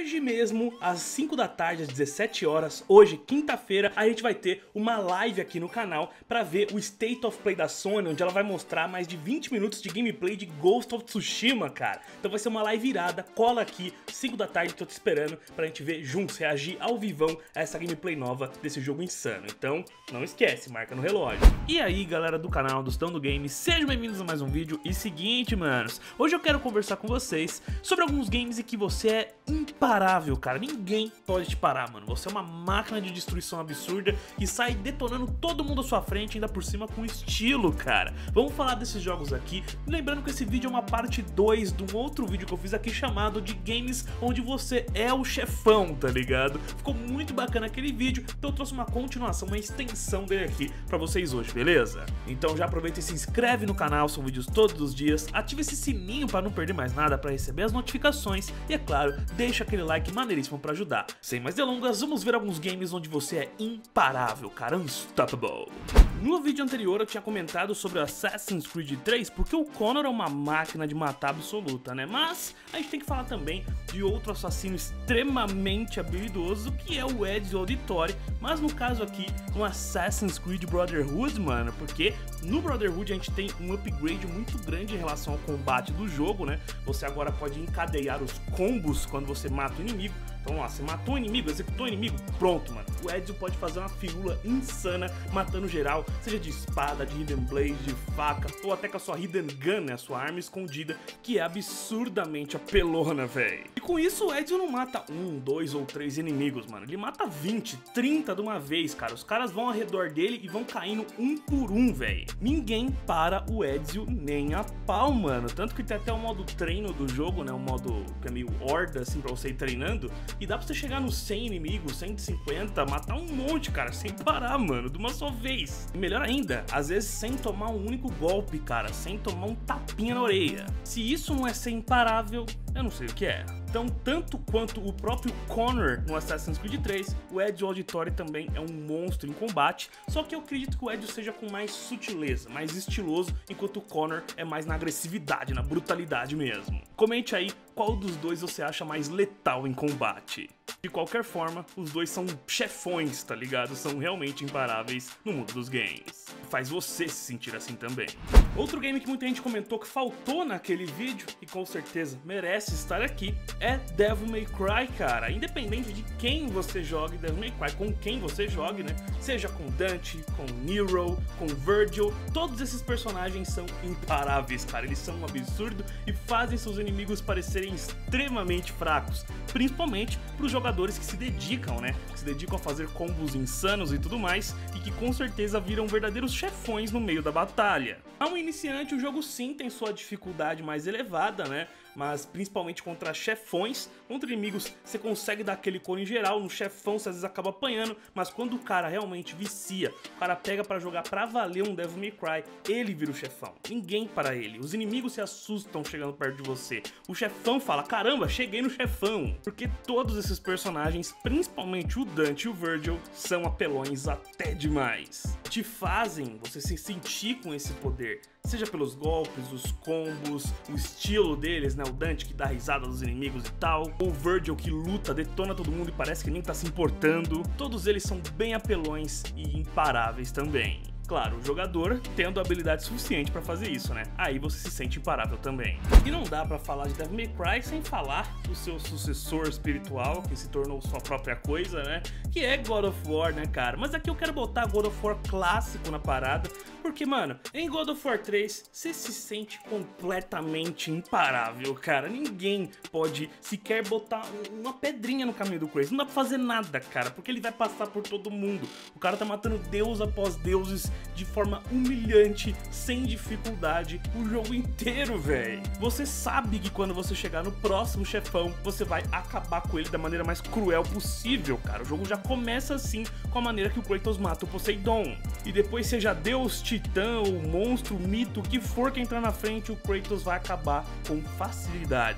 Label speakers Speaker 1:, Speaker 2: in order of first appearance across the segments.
Speaker 1: hoje mesmo, às 5 da tarde, às 17 horas, hoje, quinta-feira, a gente vai ter uma live aqui no canal pra ver o State of Play da Sony, onde ela vai mostrar mais de 20 minutos de gameplay de Ghost of Tsushima, cara. Então vai ser uma live irada, cola aqui, 5 da tarde, que eu tô te esperando pra gente ver juntos, reagir ao vivão a essa gameplay nova desse jogo insano. Então, não esquece, marca no relógio. E aí, galera do canal do Stando Games, sejam bem-vindos a mais um vídeo. E seguinte, manos, hoje eu quero conversar com vocês sobre alguns games em que você é imparável, cara. Ninguém pode te parar, mano. Você é uma máquina de destruição absurda e sai detonando todo mundo à sua frente, ainda por cima com estilo, cara. Vamos falar desses jogos aqui. Lembrando que esse vídeo é uma parte 2 de um outro vídeo que eu fiz aqui chamado de games onde você é o chefão, tá ligado? Ficou muito bacana aquele vídeo, então eu trouxe uma continuação, uma extensão dele aqui pra vocês hoje, beleza? Então já aproveita e se inscreve no canal, são vídeos todos os dias, ativa esse sininho pra não perder mais nada, pra receber as notificações e, é claro, deixa aquele like maneiríssimo pra ajudar. Sem mais delongas, vamos ver alguns games onde você é imparável, cara, unstoppable. No vídeo anterior eu tinha comentado sobre o Assassin's Creed 3 porque o Connor é uma máquina de matar absoluta, né? Mas a gente tem que falar também de outro assassino extremamente habilidoso que é o Ezio Auditore, mas no caso aqui no Assassin's Creed Brotherhood, mano, porque no Brotherhood a gente tem um upgrade muito grande em relação ao combate do jogo, né? Você agora pode encadear os combos quando você mata o inimigo. Então, ó, você matou o inimigo, executou o inimigo, pronto, mano. O Ezio pode fazer uma firula insana, matando geral, seja de espada, de hidden blade, de faca, ou até com a sua hidden gun, né, a sua arma escondida, que é absurdamente apelona, velho. E com isso, o Ezio não mata 1, 2 ou 3 inimigos, mano. Ele mata 20, 30 de uma vez, cara. Os caras vão ao redor dele e vão caindo um por um, velho. Ninguém para o Ezio nem a pau, mano. Tanto que tem até o modo treino do jogo, né, um modo que é meio horda, assim, pra você ir treinando. E dá pra você chegar nos 100 inimigos, 150, matar um monte, cara, sem parar, mano, de uma só vez. E melhor ainda, às vezes sem tomar um único golpe, cara, sem tomar um tapinha na orelha. Se isso não é ser imparável, eu não sei o que é. Então, tanto quanto o próprio Connor no Assassin's Creed 3, o Ezio Auditore também é um monstro em combate, só que eu acredito que o Ezio seja com mais sutileza, mais estiloso, enquanto o Connor é mais na agressividade, na brutalidade mesmo. Comente aí qual dos dois você acha mais letal em combate. De qualquer forma, os dois são chefões, tá ligado? São realmente imparáveis no mundo dos games. Faz você se sentir assim também. Outro game que muita gente comentou que faltou naquele vídeo, e com certeza merece estar aqui, é Devil May Cry, cara. Independente de quem você jogue Devil May Cry, com quem você jogue, né? Seja com Dante, com Nero, com Virgil, todos esses personagens são imparáveis, cara. Eles são um absurdo e fazem seus inimigos parecerem extremamente fracos, principalmente para os jogadores que se dedicam, né? Que se dedicam a fazer combos insanos e tudo mais, e que com certeza viram verdadeiros chefões no meio da batalha. A um iniciante, o jogo sim tem sua dificuldade mais elevada, né? Mas principalmente contra chefões, contra inimigos você consegue dar aquele coro em geral, no chefão você às vezes acaba apanhando, mas quando o cara realmente vicia, o cara pega pra jogar pra valer um Devil May Cry, ele vira o chefão, ninguém para ele, os inimigos se assustam chegando perto de você, o chefão fala, caramba, cheguei no chefão, porque todos esses personagens, principalmente o Dante e o Virgil, são apelões até demais, te fazem você se sentir com esse poder, seja pelos golpes, os combos, o estilo deles, né? O Dante que dá risada dos inimigos e tal, o Virgil que luta, detona todo mundo e parece que nem tá se importando. Todos eles são bem apelões e imparáveis também. Claro, o jogador tendo habilidade suficiente pra fazer isso, né? Aí você se sente imparável também. E não dá pra falar de Devil May Cry sem falar do seu sucessor espiritual, que se tornou sua própria coisa, né? Que é God of War, né, cara? Mas aqui eu quero botar God of War clássico na parada, porque, mano, em God of War 3, você se sente completamente imparável, cara. Ninguém pode sequer botar uma pedrinha no caminho do Kratos. Não dá pra fazer nada, cara, porque ele vai passar por todo mundo. O cara tá matando deus após deuses de forma humilhante, sem dificuldade, o jogo inteiro, velho. Você sabe que quando você chegar no próximo chefão, você vai acabar com ele da maneira mais cruel possível, cara. O jogo já começa assim, com a maneira que o Kratos mata o Poseidon. E depois, seja Deus, Titã, ou monstro, mito, o que for que entrar na frente, o Kratos vai acabar com facilidade.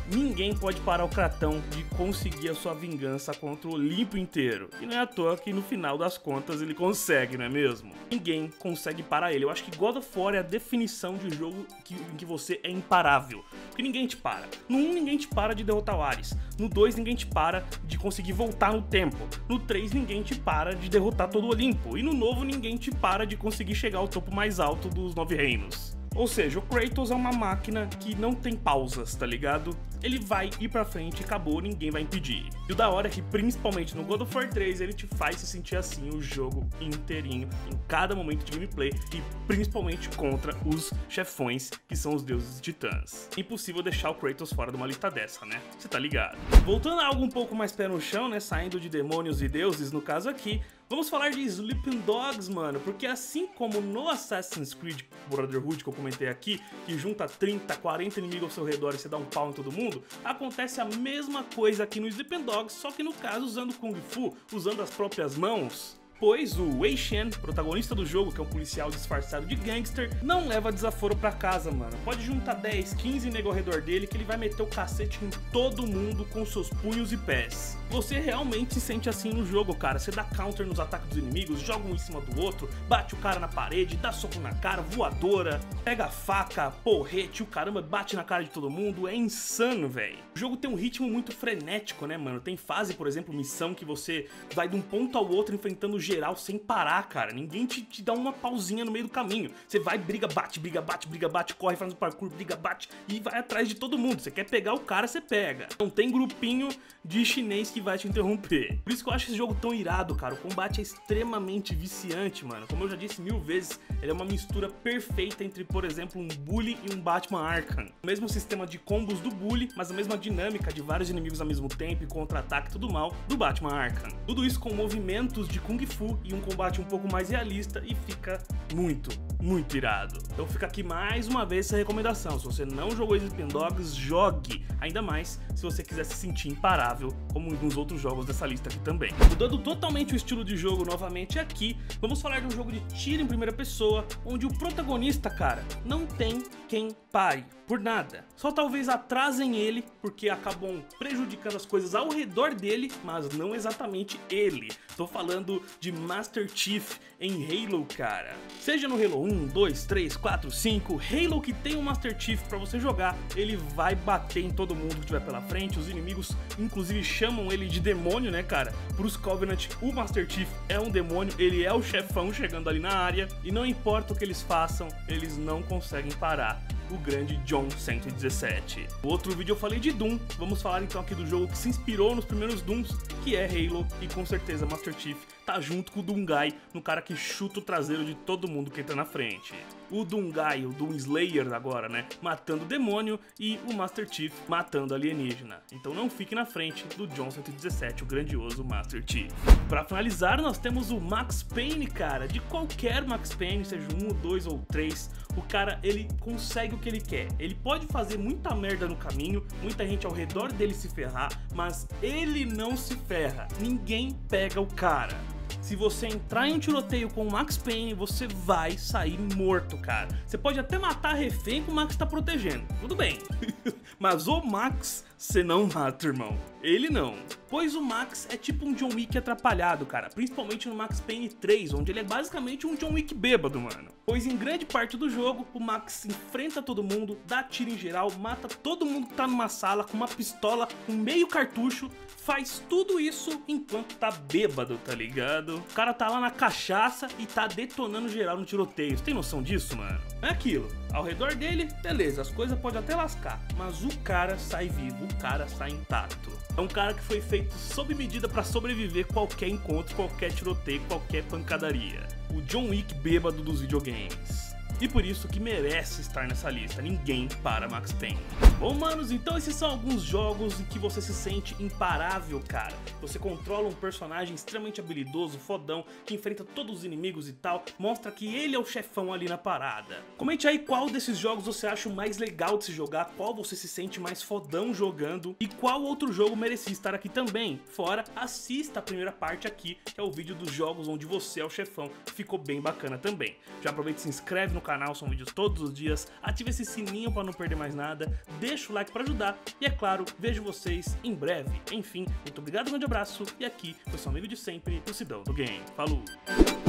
Speaker 1: ninguém pode parar o Kratão de conseguir a sua vingança contra o Olimpo inteiro. E não é à toa que no final das contas ele consegue, não é mesmo? Ninguém consegue parar ele. Eu acho que God of War é a definição de jogo em que você é imparável. Porque ninguém te para. No 1 ninguém te para de derrotar o Ares. No 2 ninguém te para de conseguir voltar no tempo. No 3 ninguém te para de derrotar todo o Olimpo. E no novo ninguém te para de conseguir chegar ao topo mais alto dos 9 reinos. Ou seja, o Kratos é uma máquina que não tem pausas, tá ligado? Ele vai ir pra frente e acabou, ninguém vai impedir. E o da hora é que, principalmente no God of War 3, ele te faz se sentir assim o jogo inteirinho, em cada momento de gameplay, e principalmente contra os chefões, que são os deuses titãs. Impossível deixar o Kratos fora de uma lista dessa, né? Você tá ligado? Voltando a algo um pouco mais pé no chão, né? Saindo de demônios e deuses, no caso aqui, vamos falar de Sleeping Dogs, mano, porque assim como no Assassin's Creed Brotherhood, que eu comentei aqui, que junta 30, 40 inimigos ao seu redor e você dá um pau em todo mundo, acontece a mesma coisa aqui no Sleeping Dogs, só que no caso usando Kung Fu, usando as próprias mãos. Pois o Wei Shen, protagonista do jogo, que é um policial disfarçado de gangster, não leva desaforo pra casa, mano. Pode juntar 10, 15 nego ao redor dele que ele vai meter o cacete em todo mundo com seus punhos e pés. Você realmente se sente assim no jogo, cara. Você dá counter nos ataques dos inimigos, joga um em cima do outro, bate o cara na parede, dá soco na cara, voadora, pega a faca, porrete, o caramba, bate na cara de todo mundo. É insano, velho. O jogo tem um ritmo muito frenético, né, mano? Tem fase, por exemplo, missão que você vai de um ponto ao outro enfrentando geral sem parar, cara. Ninguém te dá uma pausinha no meio do caminho. Você vai, briga, bate, briga, bate, briga, bate, corre, faz um parkour, briga, bate e vai atrás de todo mundo. Você quer pegar o cara, você pega. Não tem grupinho de chinês que vai te interromper. Por isso que eu acho esse jogo tão irado, cara. O combate é extremamente viciante, mano. Como eu já disse 1000 vezes, ele é uma mistura perfeita entre, por exemplo, um Bully e um Batman Arkham. O mesmo sistema de combos do Bully, mas a mesma dinâmica de vários inimigos ao mesmo tempo e contra-ataque e tudo mal do Batman Arkham. Tudo isso com movimentos de Kung Fu e um combate um pouco mais realista e fica muito irado. Então fica aqui mais uma vez essa recomendação. Se você não jogou Sleeping Dogs, jogue! Ainda mais se você quiser se sentir imparável, como nos outros jogos dessa lista aqui também. Mudando totalmente o estilo de jogo novamente aqui, vamos falar de um jogo de tiro em primeira pessoa, onde o protagonista, cara, não tem quem pare por nada. Só talvez atrasem ele, porque acabam prejudicando as coisas ao redor dele, mas não exatamente ele. Tô falando de Master Chief em Halo, cara. Seja no Halo 1, 2, 3, 4, 5, Halo que tem um Master Chief pra você jogar, ele vai bater em todo mundo que tiver pela frente. Os inimigos, inclusive, chamam ele de demônio, né, cara? Pros Covenant, o Master Chief é um demônio, ele é o chefão chegando ali na área, e não importa o que eles façam, eles não conseguem parar o grande John 117. No outro vídeo eu falei de Doom, vamos falar então aqui do jogo que se inspirou nos primeiros Dooms, que é Halo, e com certeza Master Chief tá junto com o Doomguy, no cara que chuta o traseiro de todo mundo que entra na frente. O Doomguy, o Doom Slayer agora, né, matando o demônio, e o Master Chief matando alienígena. Então não fique na frente do John 117, o grandioso Master Chief. Pra finalizar, nós temos o Max Payne, cara. De qualquer Max Payne, seja 1, 2 ou 3, o cara, ele consegue o que ele quer. Ele pode fazer muita merda no caminho, muita gente ao redor dele se ferrar, mas ele não se ferra. Ninguém pega o cara. Se você entrar em um tiroteio com o Max Payne, você vai sair morto, cara. Você pode até matar refém que o Max tá protegendo, tudo bem. Mas o Max, você não mata, irmão. Ele não. Pois o Max é tipo um John Wick atrapalhado, cara. Principalmente no Max Payne 3, onde ele é basicamente um John Wick bêbado, mano. Pois em grande parte do jogo, o Max enfrenta todo mundo, dá tiro em geral, mata todo mundo que tá numa sala com uma pistola, com meio cartucho, faz tudo isso enquanto tá bêbado, tá ligado? O cara tá lá na cachaça e tá detonando geral no tiroteio. Você tem noção disso, mano? É aquilo. Ao redor dele, beleza, as coisas podem até lascar, mas o cara sai vivo, o cara sai intacto. É um cara que foi feito sob medida pra sobreviver qualquer encontro, qualquer tiroteio, qualquer pancadaria. O John Wick bêbado dos videogames. E por isso que merece estar nessa lista, ninguém para Max Payne. Bom, manos, então esses são alguns jogos em que você se sente imparável, cara. Você controla um personagem extremamente habilidoso, fodão, que enfrenta todos os inimigos e tal, mostra que ele é o chefão ali na parada. Comente aí qual desses jogos você acha o mais legal de se jogar, qual você se sente mais fodão jogando e qual outro jogo merecia estar aqui também. Fora, assista a primeira parte aqui, que é o vídeo dos jogos onde você é o chefão, ficou bem bacana também. Já aproveita e se inscreve no canal canal, são vídeos todos os dias. Ative esse sininho pra não perder mais nada, deixa o like pra ajudar e, é claro, vejo vocês em breve. Enfim, muito obrigado, um grande abraço e aqui foi seu amigo de sempre, o Sidão do Game. Falou!